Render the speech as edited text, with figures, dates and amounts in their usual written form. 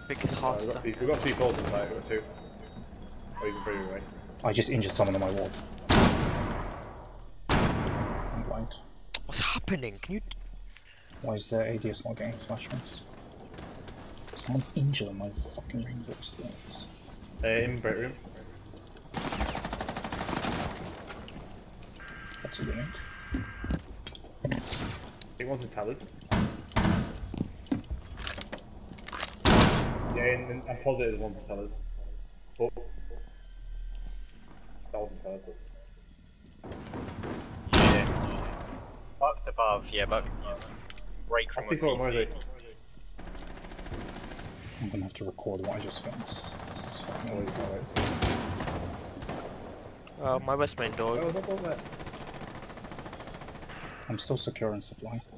Because half we've stuff. got two falls in sight, we've got two. Or you can bring it away. I just injured someone on my wall. I'm blind. What's happening? Can you? Why is the ADS not getting flashbangs? Someone's injured on my fucking rainbow experience. In break room. That's a unit. I think one's in towers. Yeah, I'm positive one's in towers. Oh. That wasn't towers, but... Shit. Buck's above, yeah, Buck. Break room I was think easy. I'm gonna have to record what I just filmed. This is fucking unbelievable. My west main door. Oh, not that. I'm still secure in supply.